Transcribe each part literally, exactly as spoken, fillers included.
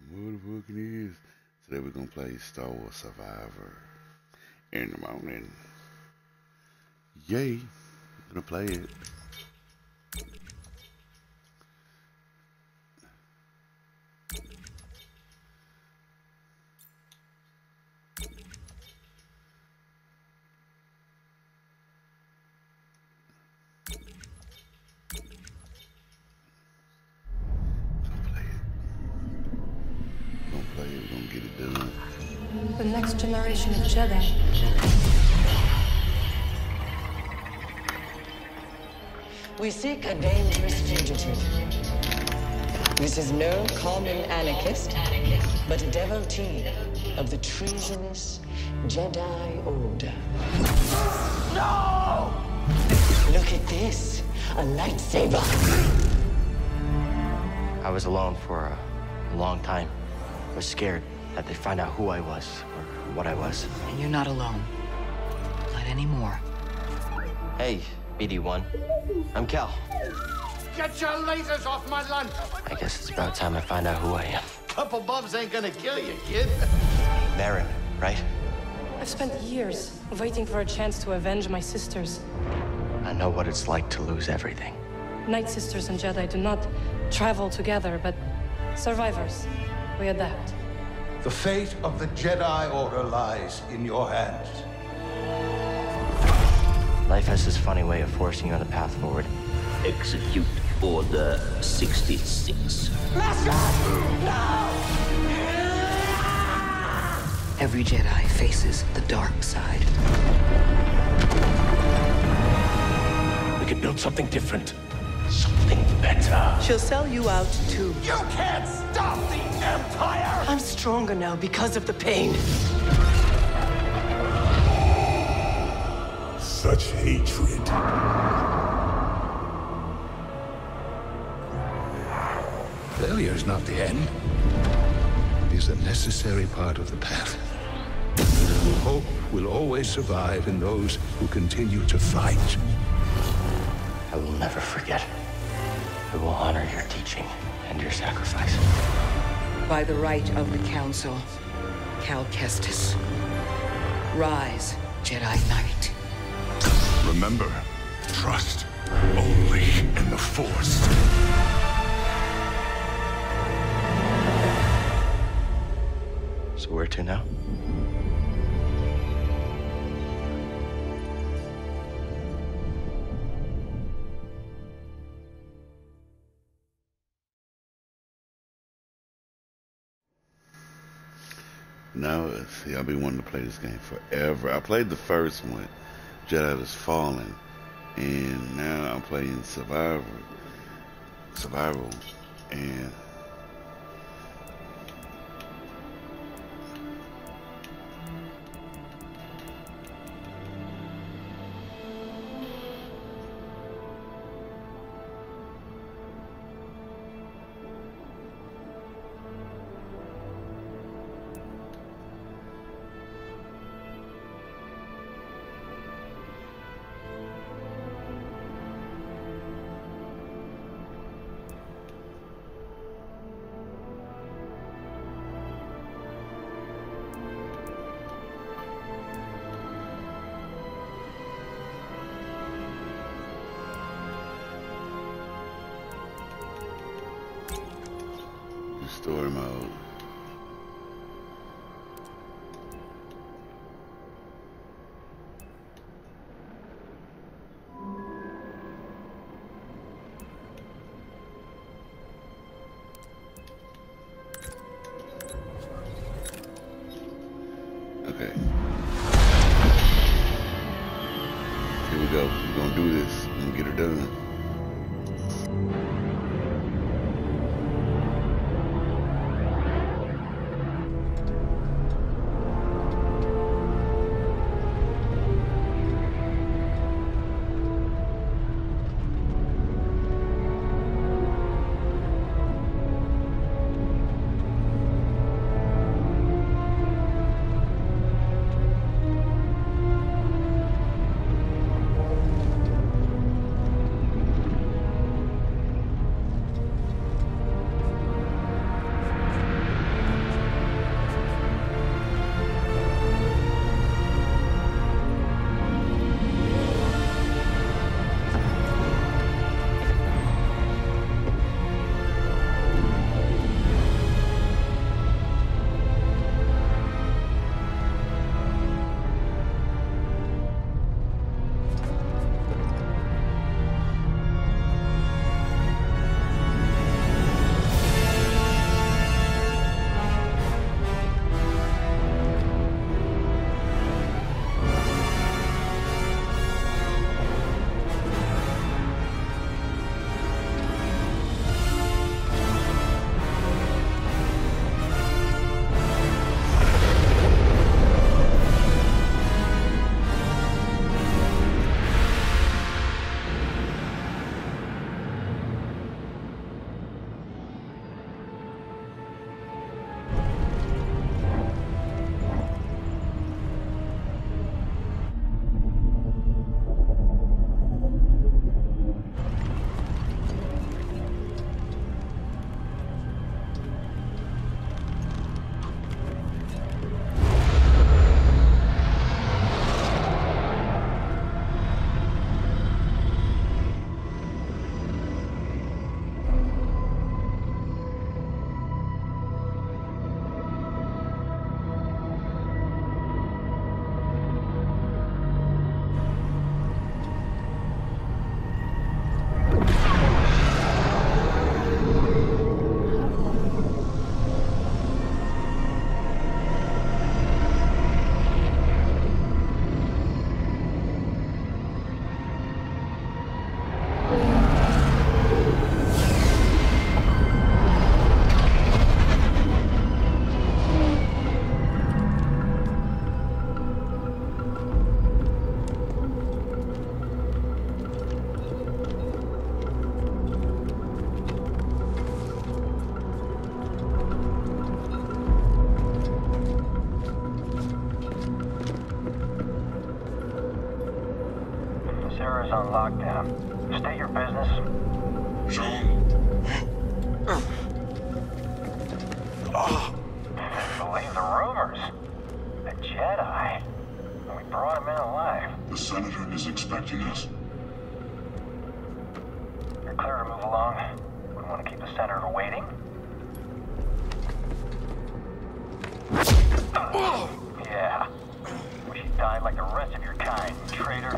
Motherfucking is. Today we're gonna play Star Wars Survivor in the morning. Yay! Gonna play it. We're gonna get it done. The next generation of Jedi. We seek a dangerous fugitive. This is no common anarchist, but a devotee of the treasonous Jedi Order. No! Look at this, a lightsaber. I was alone for a, a long time. I was scared that they'd find out who I was or what I was. And you're not alone. Not anymore. Hey, B D one. I'm Cal. Get your lasers off my lunch! I guess it's about time I find out who I am. Couple bumps ain't gonna kill you, kid. Merrin, right? I've spent years waiting for a chance to avenge my sisters. I know what it's like to lose everything. Night Sisters and Jedi do not travel together, but survivors. We adapt. The fate of the Jedi Order lies in your hands. Life has this funny way of forcing you on the path forward. Execute Order sixty-six. Master! No! Every Jedi faces the dark side. We could build something different. Something better. She'll sell you out too. You can't stop the Empire! I'm stronger now because of the pain. Such hatred. Failure is not the end. It is a necessary part of the path. Hope will always survive in those who continue to fight. I will never forget. I will honor your teaching and your sacrifice. By the right of the Council, Cal Kestis. Rise, Jedi Knight. Remember, trust only in the Force. So where to now? Now, see, I've been wanting to play this game forever. I played the first one, Jedi is Fallen, and now I'm playing Survivor, Survival, and story mode. Okay. Here we go. We're gonna do this. We're gonna get her done. on lockdown. State your business. Sean. Believe the rumors. A Jedi. We brought him in alive. The Senator is expecting us. You're clear to move along. Wouldn't want to keep the Senator waiting. Yeah. Wish you died like the rest of your kind, traitor.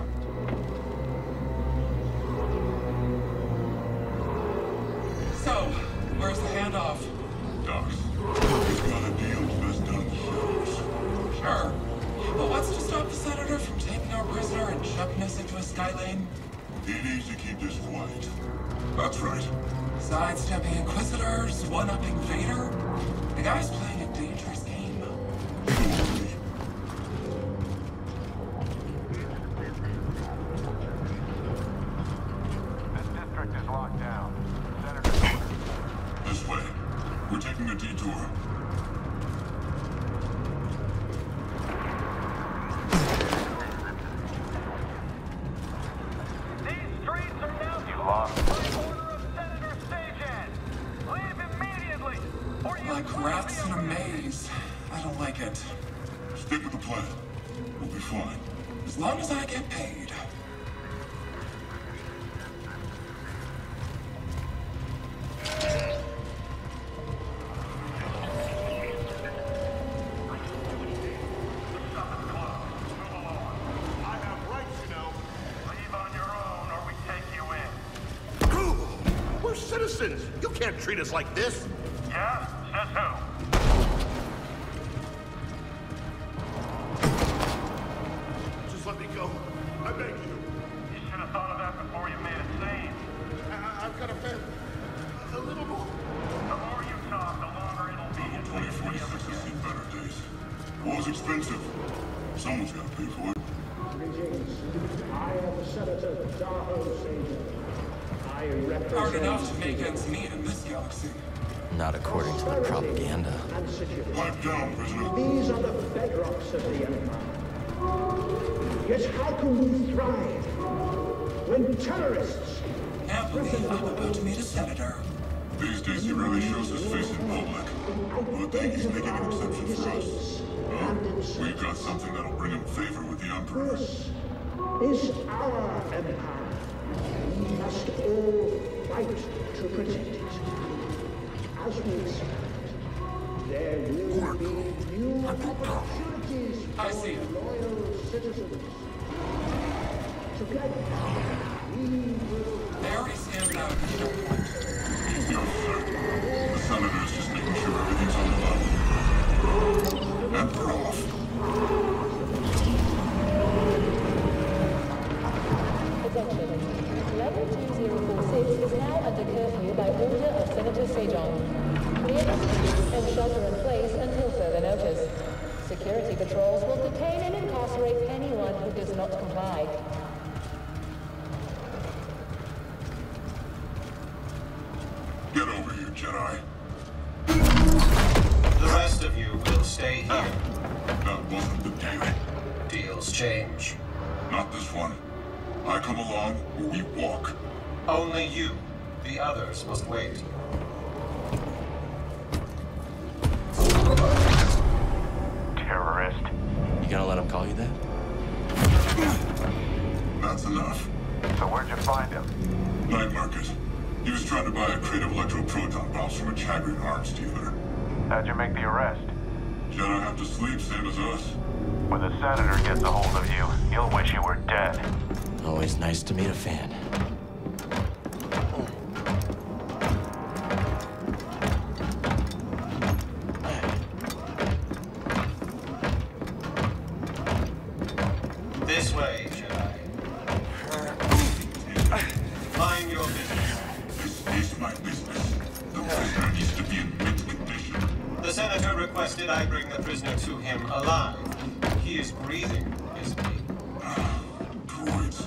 So, where's the handoff? Doc, we've got a deal best done in the shadows. Sure. But what's to stop the Senator from taking our prisoner and shoving us into a sky lane? He needs to keep this quiet. That's right. Sidestepping Inquisitors, one-upping Vader? The guy's playing a dangerous game. This district is locked down. Senator. This way. We're taking a detour. These streets are now you lost. By order of Senator Sajan. Leave immediately, or you Like rats in a maze. I don't like it. Stick with the plan. We'll be fine. As long as I get paid. Citizens, you can't treat us like this. Yeah? Says who? Just let me go. I beg you. You should have thought of that before you made a scene. I I've got a family. A little more. The more you talk, the longer it'll be. twenty forty-six has seen better days. War's expensive. Someone's got to pay for it. Greetings. I am Senator Darho Sajan. I represent... Hard enough to make ends meet in this galaxy. Not according to the propaganda. Pipe down, prisoner. These are the bedrocks of the Empire. Yet how can we thrive when terrorists... Can't believe I'm about to meet a senator. These days he rarely shows his face in public. Good thing he's making an exception for us. Well, we've got something that'll bring him favor with the Emperor. This is our Empire. We must all fight to protect it. As we expect, there will be new opportunities I see it. for loyal citizens. Together, we will... They already scanned out the point. No, sir. The Senator's just making sure everything's on the level. Emperor off. Attention. Level two zero four six is now under curfew by order of Senator Sajan. Clear the streets and shelter in place until further notice. Security patrols will detain and incarcerate anyone who does not comply. Get over here, Jedi. The rest of you will stay here. That wasn't the deal. Deals change. Not this one. I come along or we walk. Only you. The others must wait. Terrorist. You gonna let him call you that? That's enough. So where'd you find him? Night market. He was trying to buy a crate of electro-proton bombs from a Chagrin arms dealer. How'd you make the arrest? Jedi have to sleep, same as us. When the Senator gets a hold of you, you'll wish you were dead. Always nice to meet a fan. This way, Jedi. Mind your business. This is my business. The prisoner needs to be in mint condition. The Senator requested I bring the prisoner to him alive. He is breathing, isn't he? Droids.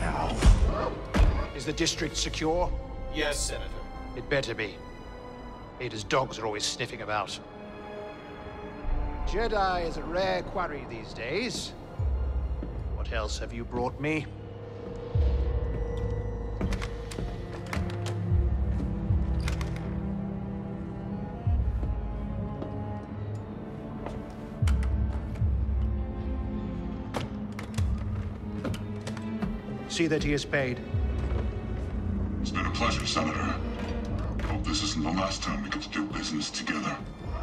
Is the district secure? Yes, Senator. It better be. Ada's dogs are always sniffing about. Jedi is a rare quarry these days. What else have you brought me? See that he is paid. It's been a pleasure, Senator. Hope this isn't the last time we get to do business together.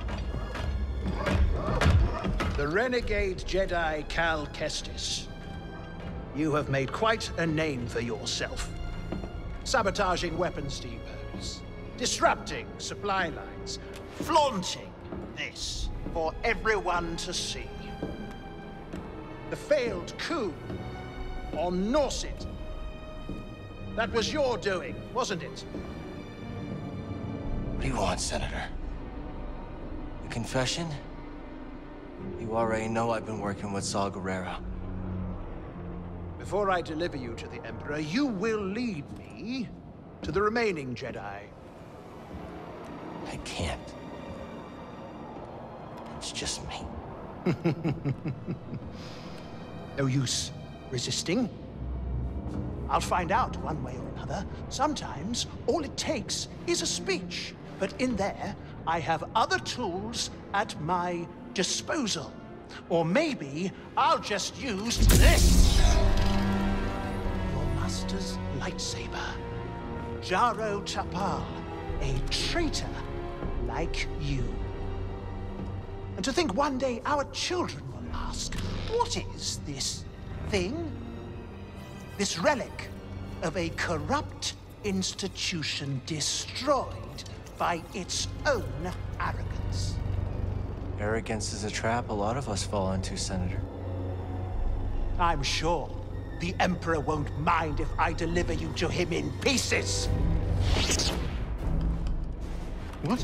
The renegade Jedi Cal Kestis. You have made quite a name for yourself. Sabotaging weapons depots, disrupting supply lines, flaunting this for everyone to see. The failed coup on Norset. That was your doing, wasn't it? What do you want, Senator? A confession? You already know I've been working with Saw Gerrera. Before I deliver you to the Emperor, you will lead me to the remaining Jedi. I can't. It's just me. No use resisting. I'll find out one way or another. Sometimes all it takes is a speech. But in there, I have other tools at my disposal. Or maybe I'll just use this. Your master's lightsaber. Jaro Tapal, a traitor like you. And to think one day our children will ask, what is this thing? This relic of a corrupt institution destroyed by its own arrogance. Arrogance is a trap a lot of us fall into, Senator. I'm sure the Emperor won't mind if I deliver you to him in pieces. What?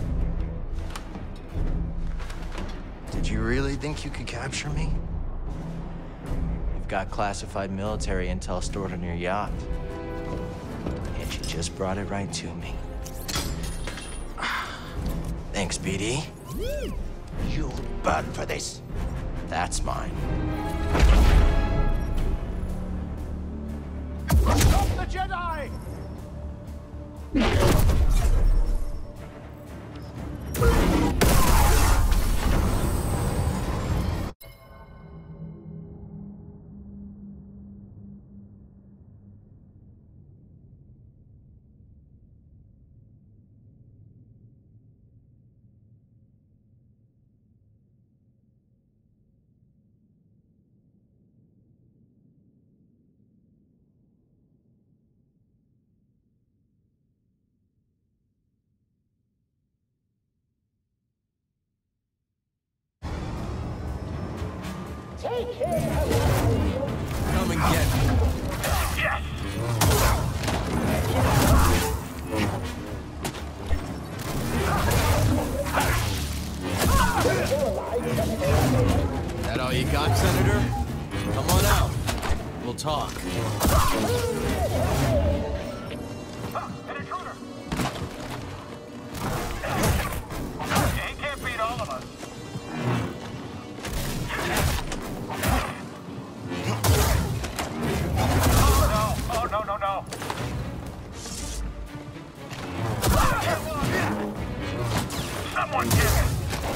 Did you really think you could capture me? You've got classified military intel stored on your yacht. And you just brought it right to me. Thanks, B D. You'll burn for this. That's mine. Stop the Jedi! Come and get me. That all you got, Senator? Come on out. We'll talk. An intruder! He can't beat all of us. Oh, no, no, no. Someone get it.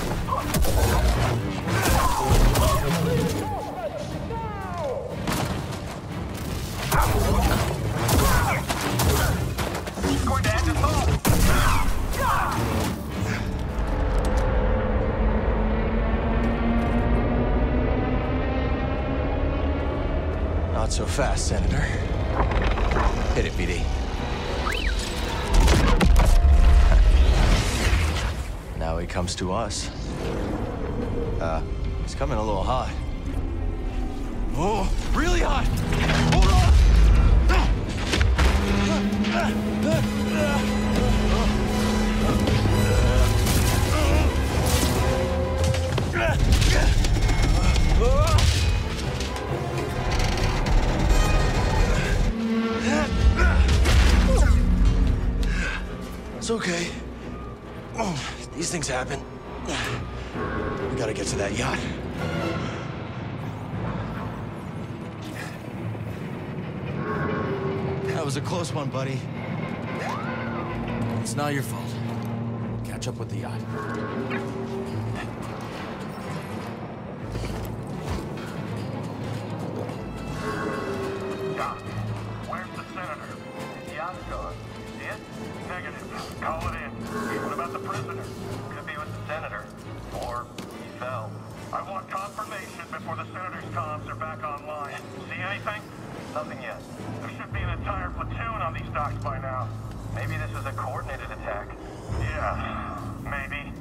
He's going to end us all. Not so fast, Senator. Hit it, B D. Now he comes to us. Uh, he's coming a little hot. Oh, really hot! Hold on! It's okay. These things happen. We gotta get to that yacht. That was a close one, buddy. It's not your fault. Catch up with the yacht. Doc, where's the senator? His yacht's gone. See it? Negative. Call it in. What about the prisoner? Could be with the senator. Or he fell. I want confirmation before the senator's comms are back online. See anything? Nothing yet. There should be an entire platoon on these docks by now. Maybe this is a coordinated attack. Yeah, maybe.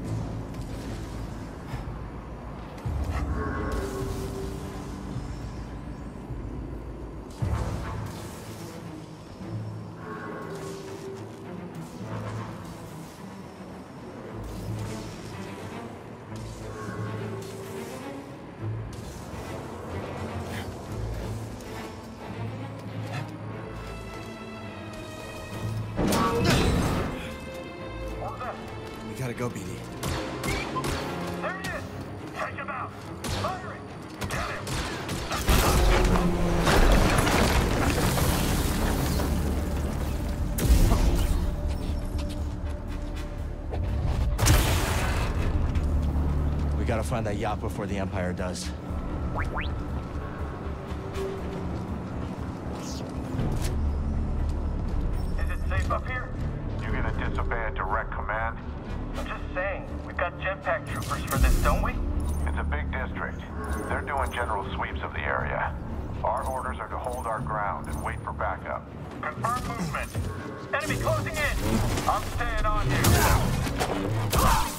We gotta go, B D. There he is! Take him out! Firing! Get him! We gotta find that yacht before the Empire does. Is it safe up here? You gonna disobey a direct command? I'm just saying, we've got jetpack troopers for this, don't we? It's a big district. They're doing general sweeps of the area. Our orders are to hold our ground and wait for backup. Confirm movement. Enemy closing in. I'm staying on you.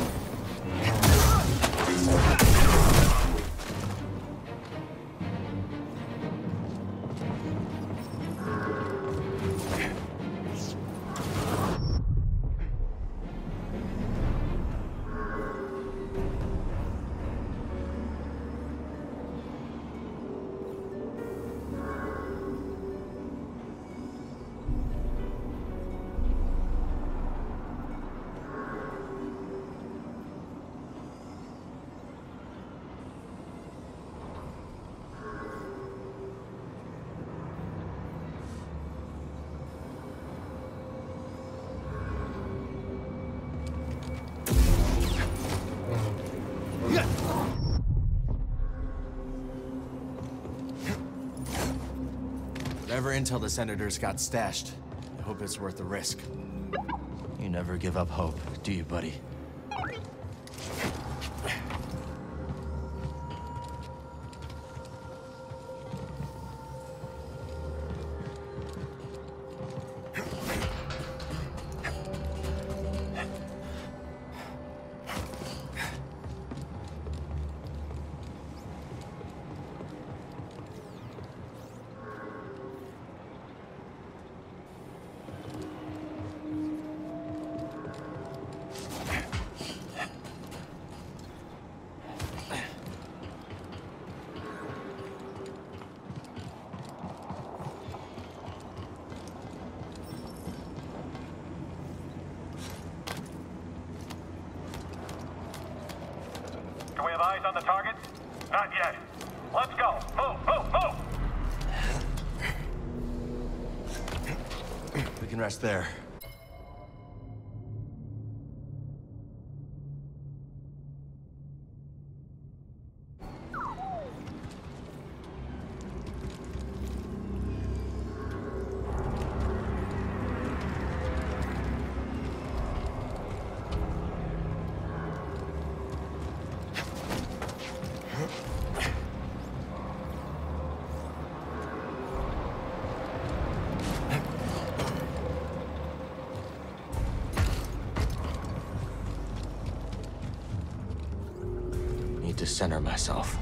Whatever intel the Senators got stashed, I hope it's worth the risk. You never give up hope, do you, buddy? Do we have eyes on the target? Not yet. Let's go. Move, move, move! We can rest there. Need to center myself.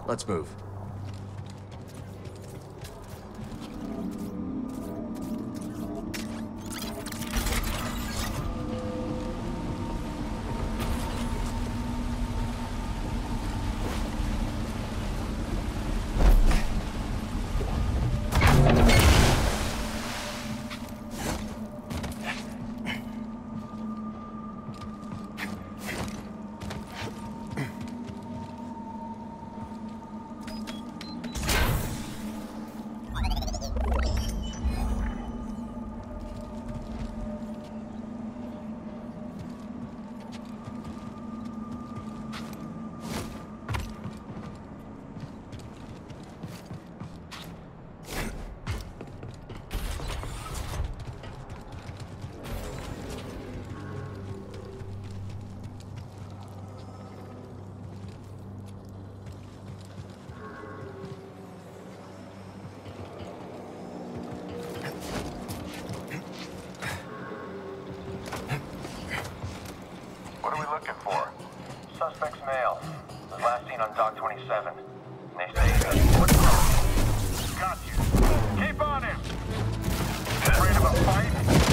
Let's move. Suspect's male. Was last seen on Dock twenty-seven. They say... Got you. Keep on him! Afraid of a fight?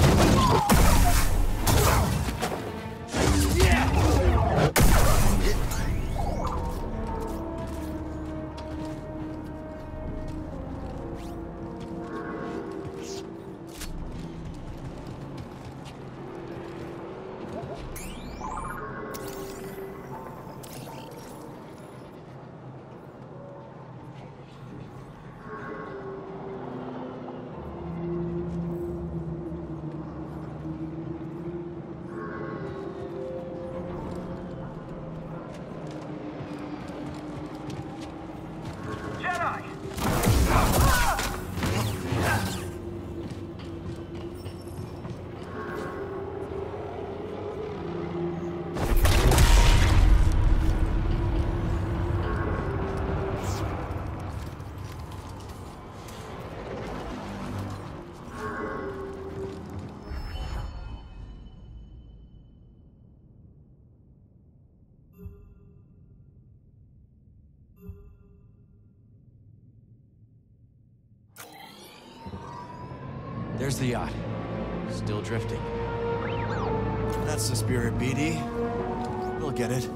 There's the yacht. Still drifting. That's the spirit, B D. We'll get it.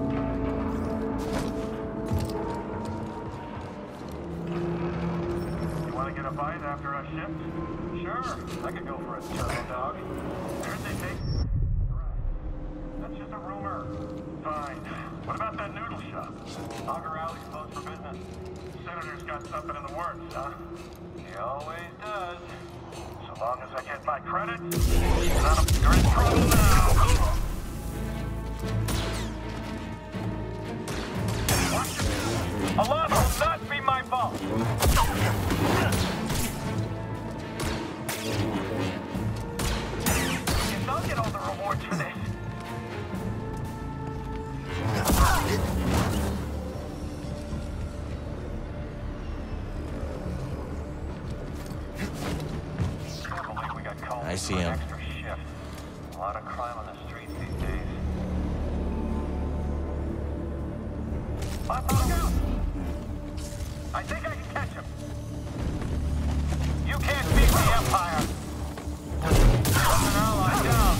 You want to get a bite after a shift? Sure, I could go for a turbo dog. There's they take. That's just a rumor. Fine. What about that noodle shop? Auger Alley's closed for business. Senator's got something in the works, huh? He always does. As long as I get my credit, you're in trouble now. What? A lot will not be my fault. Guess I'll get all the rewards for this. I see him. Extra shift. A lot of crime on the streets these days. Look out! I think I can catch him. You can't beat the Empire. An ally down.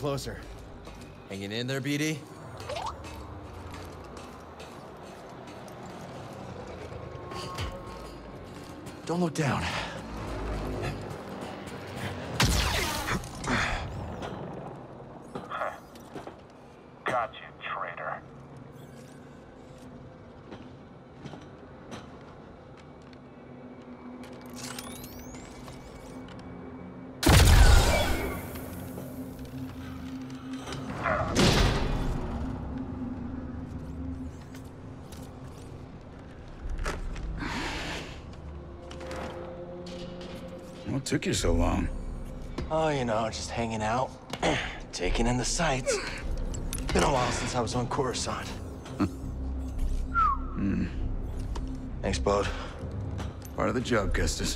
closer. Hanging in there, B D? Don't look down. Got you, traitor. What took you so long? Oh, you know, just hanging out. Taking in the sights. Been a while since I was on Coruscant. Hmm. Thanks, bud. Part of the job, Kestis.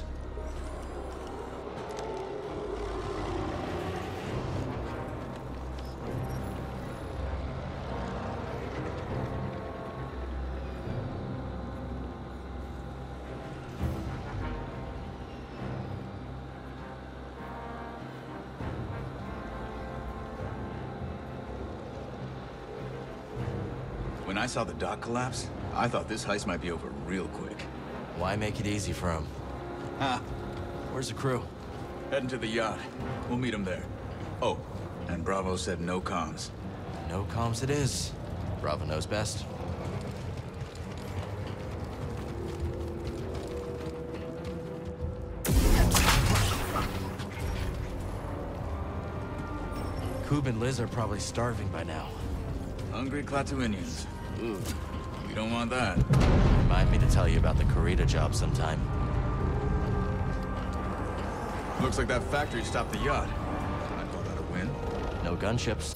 When I saw the dock collapse, I thought this heist might be over real quick. Why make it easy for him? Ah. Where's the crew? Heading to the yacht. We'll meet him there. Oh, and Bravo said no comms. No comms it is. Bravo knows best. Coob and Liz are probably starving by now. Hungry Klatooinians. Ooh, we don't want that. Remind me to tell you about the Kurita job sometime. Looks like that factory stopped the yacht. I'd call that a win. No gunships.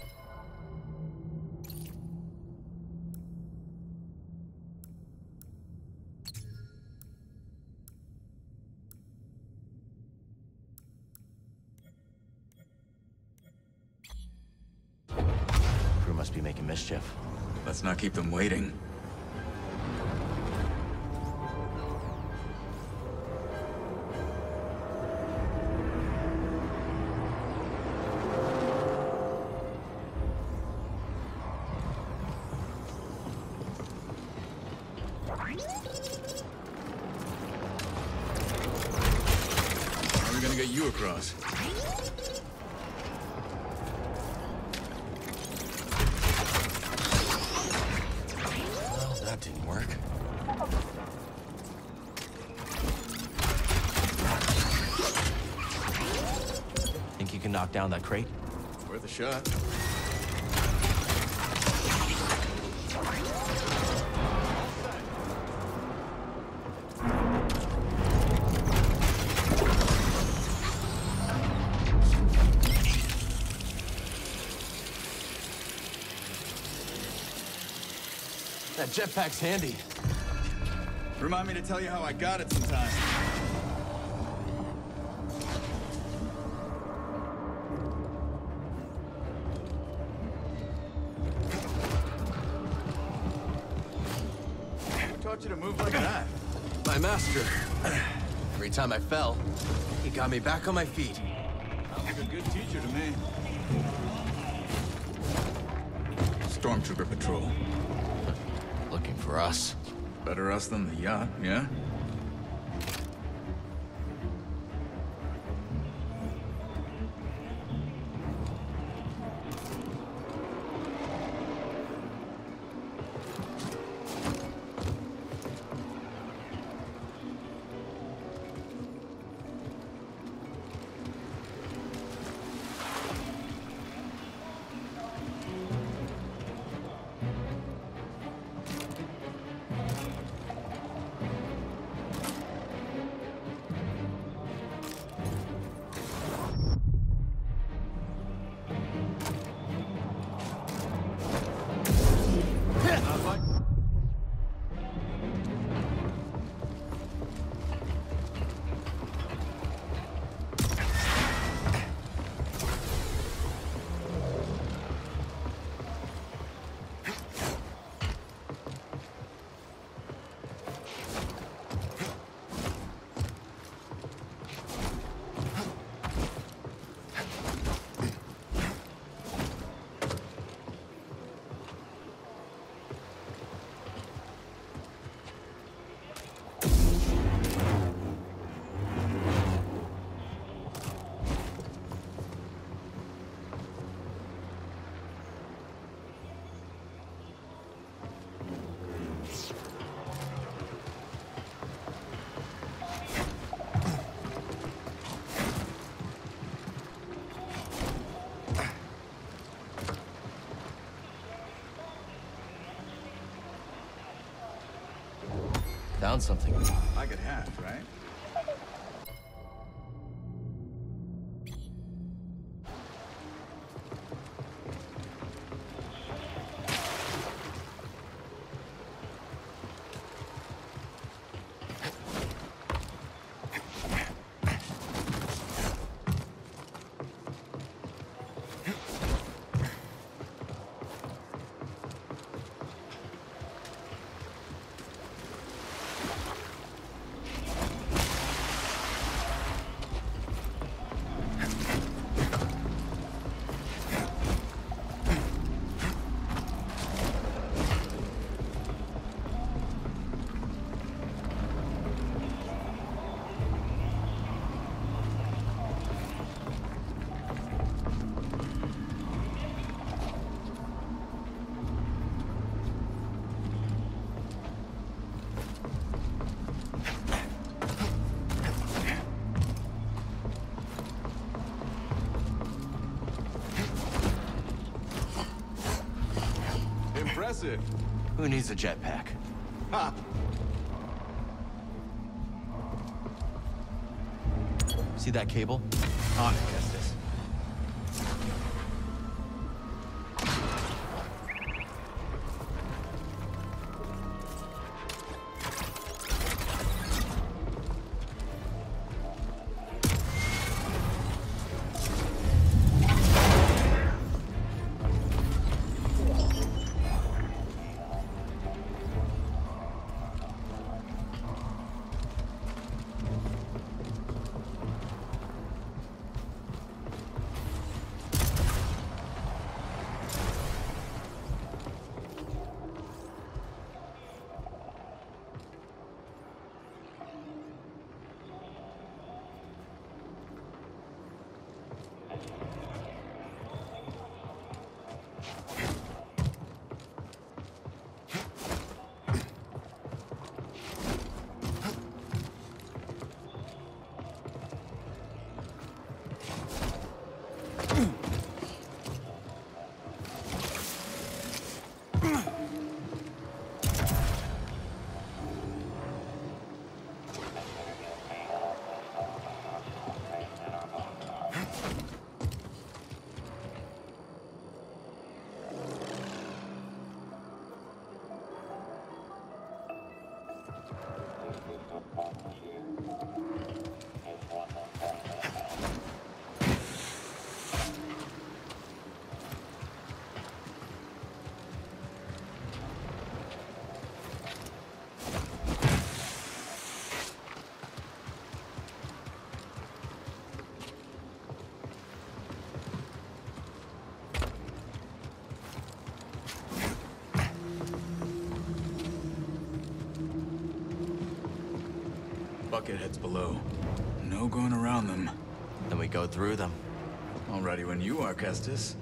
Crew must be making mischief. Let's not keep them waiting. How are we gonna get you across? That didn't work. Think you can knock down that crate? Worth a shot. That jetpack's handy. Remind me to tell you how I got it sometime. Who taught you to move like that? My master. Every time I fell, he got me back on my feet. Sounds like a good teacher to me. Stormtrooper patrol. Looking for us. Better us than the yacht, yeah? Found something. I get half, right? Impressive. Who needs a jetpack? Ha! See that cable? On it, Kestis. Bucketheads below. No going around them. Then we go through them. All ready when you are, Kestis.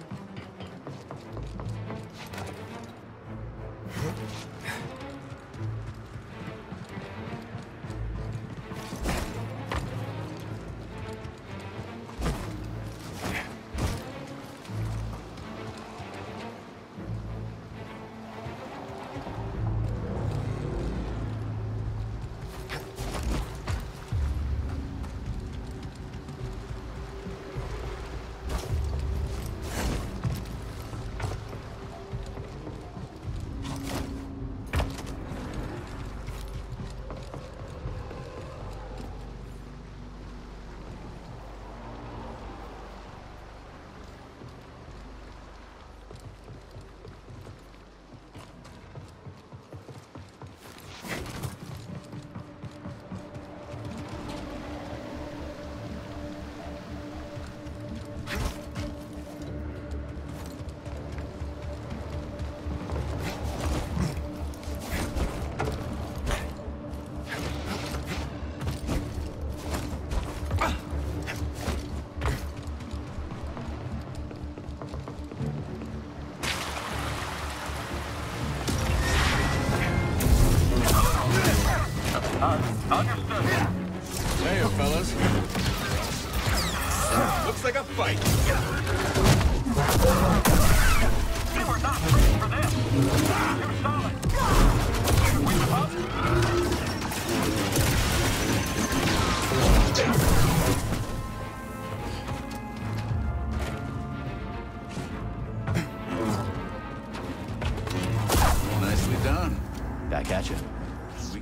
Understood. Hey, fellas. Looks like a fight. You were not ready for this. Too solid. We up.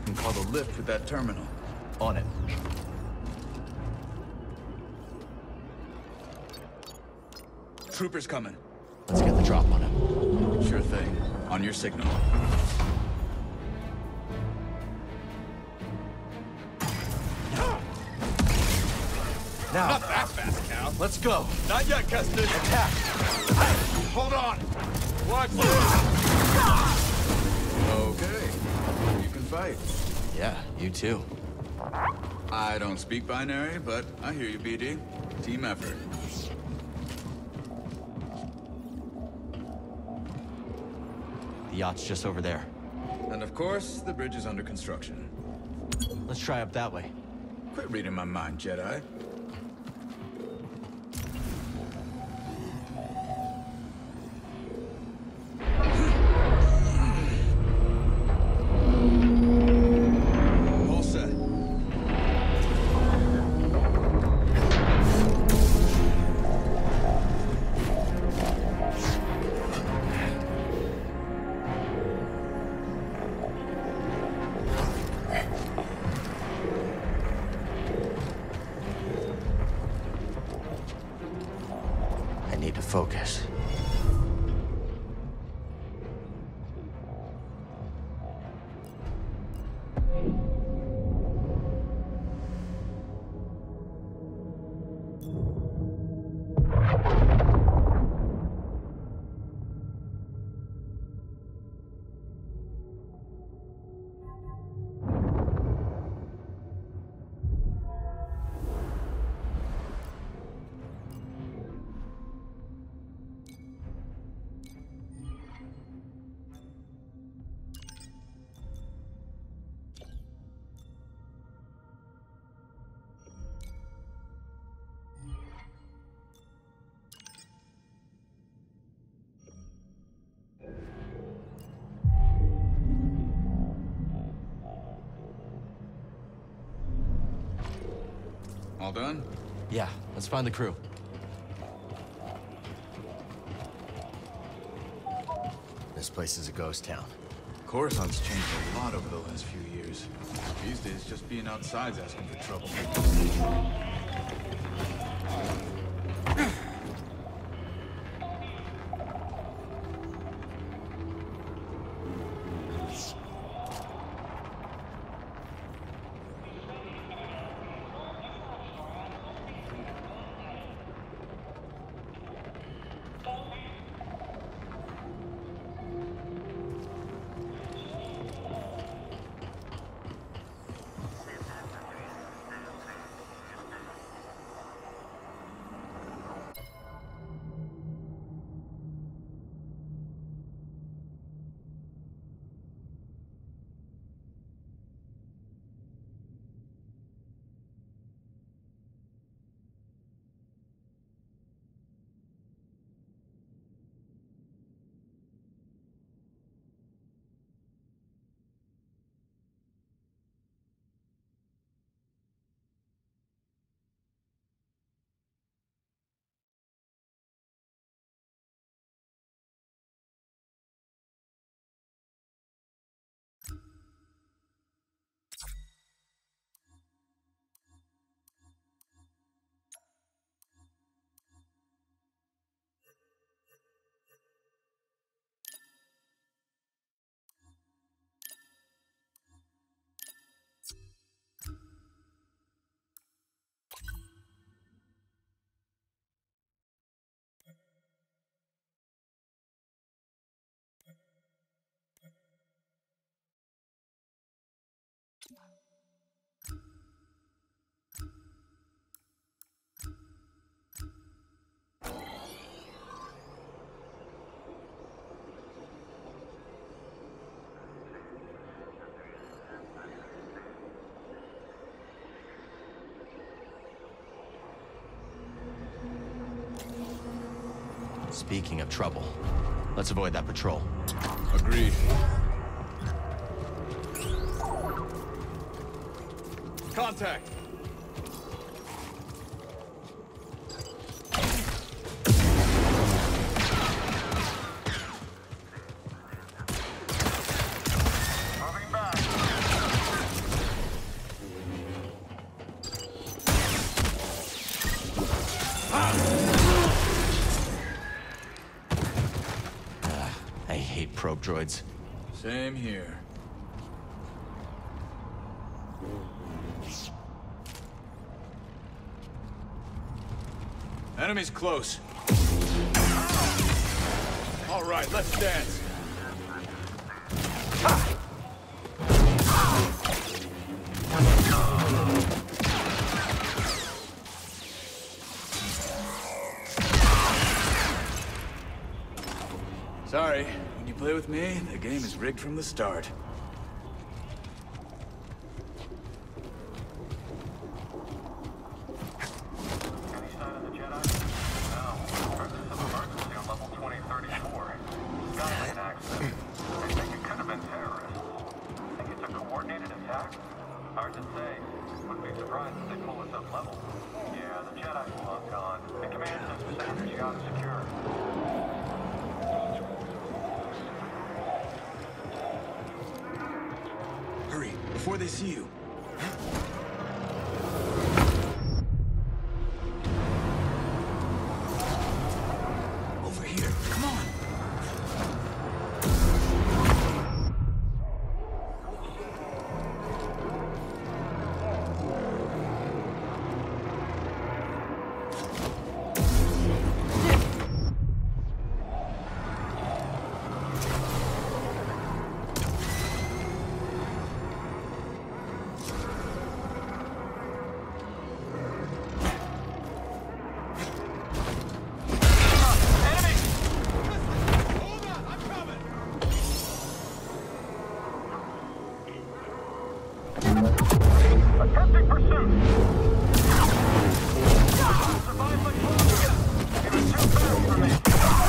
can call the lift with that terminal. On it. Troopers coming. Let's get the drop on him. Sure thing. On your signal. Now. Not that fast, Cal. Let's go. Not yet, Custard. Attack. Hold on. Watch this. Okay. You can fight. Yeah, you too. I don't speak binary, but I hear you, B D. Team effort. The yacht's just over there. And of course, the bridge is under construction. Let's try up that way. Quit reading my mind, Jedi. All set. I need to focus. All done? Yeah, let's find the crew. This place is a ghost town. Coruscant's changed a lot over the last few years. These days, just being outside's asking for trouble. Speaking of trouble, let's avoid that patrol. Agreed. Contact! Moving back. probe droids. Same here. Enemy's close. All right, let's dance. Sorry, when you play with me, the game is rigged from the start. Hurry, before they see you. Over here, come on. Attempting pursuit! Survive like clockwork! He was too fast for me!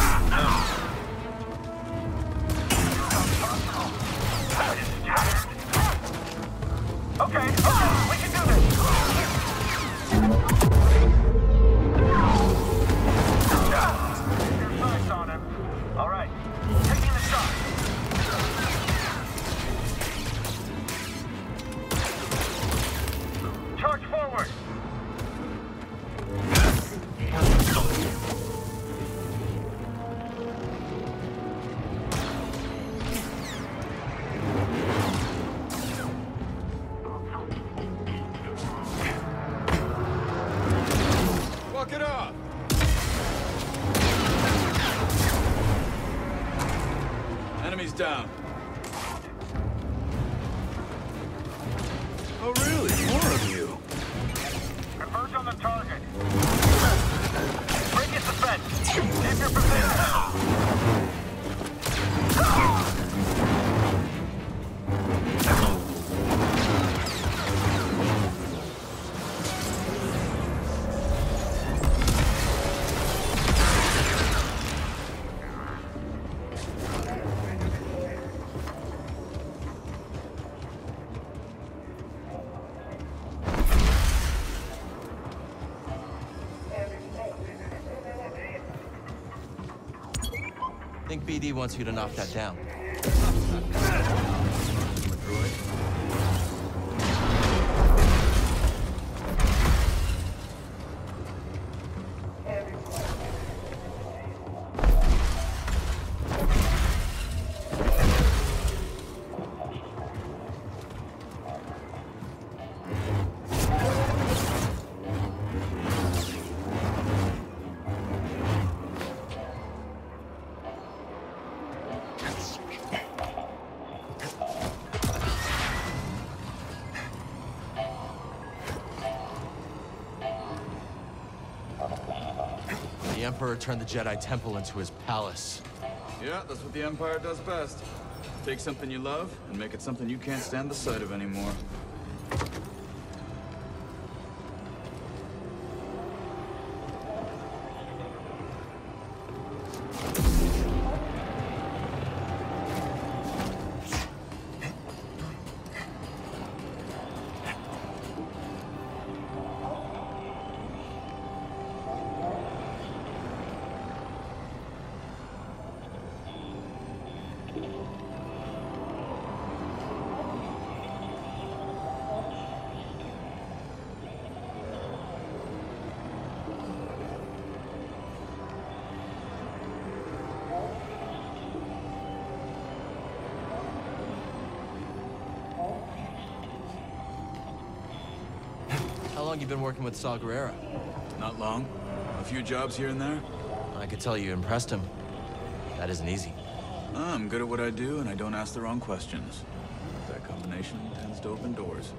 Okay, okay, we can do this! Your sights on him. All right, taking the shot. Charge forward! Walk it off! Enemies down. Oh really? More of you. Converge on the target. Break its defense. Keep your position. I think B D wants you to knock that down. The Emperor turned the Jedi Temple into his palace. Yeah, that's what the Empire does best. Take something you love and make it something you can't stand the sight of anymore. long you been working with Saw Gerrera? Not long. A few jobs here and there. I could tell you impressed him. That isn't easy. I'm good at what I do, and I don't ask the wrong questions. That combination tends to open doors.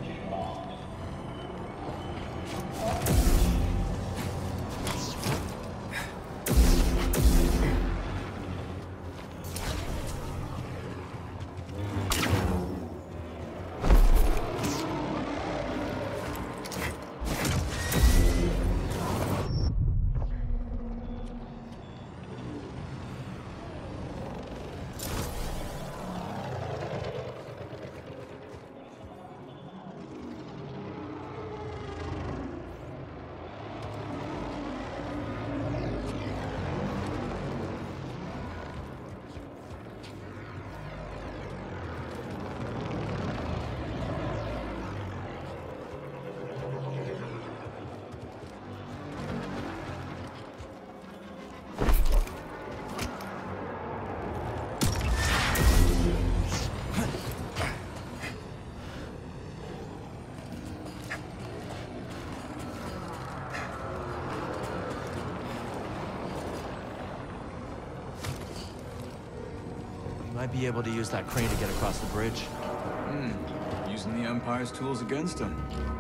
Might be able to use that crane to get across the bridge. Hmm. Using the Empire's tools against him.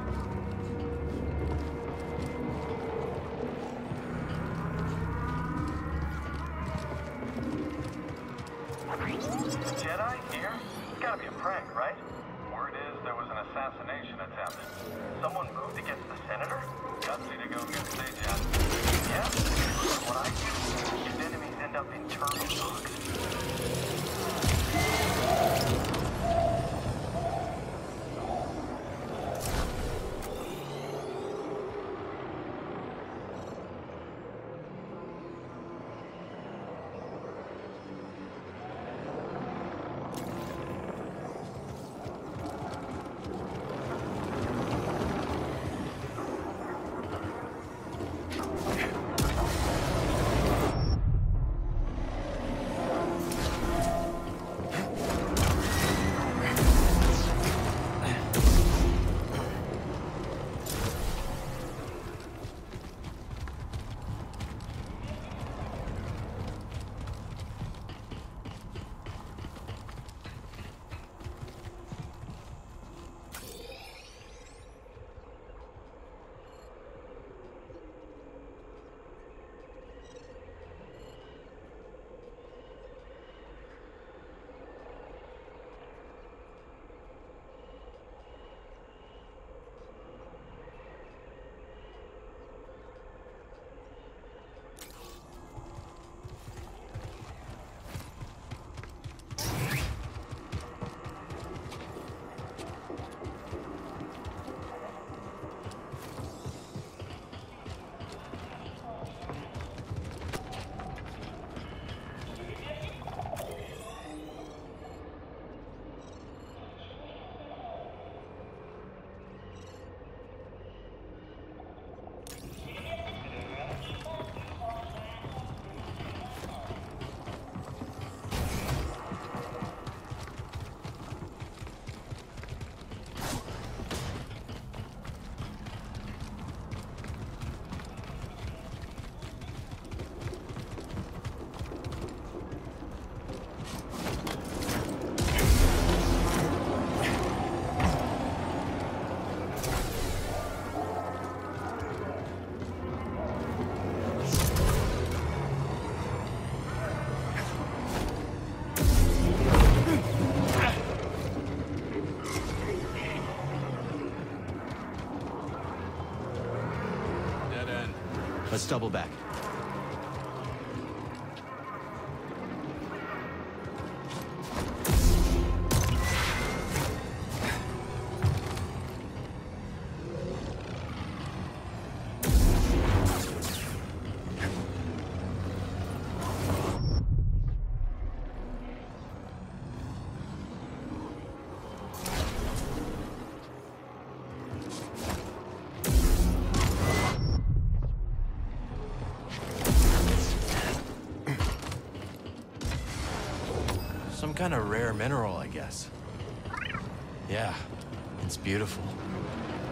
Jedi here? It's gotta be a prank, right? Word is there was an assassination attempt. Someone moved against the Senator? Gutsy to go against Sejan. Yeah? What I do, his enemies end up in turtle dogs. Let's double back. Some kind of rare mineral, I guess. Yeah, it's beautiful.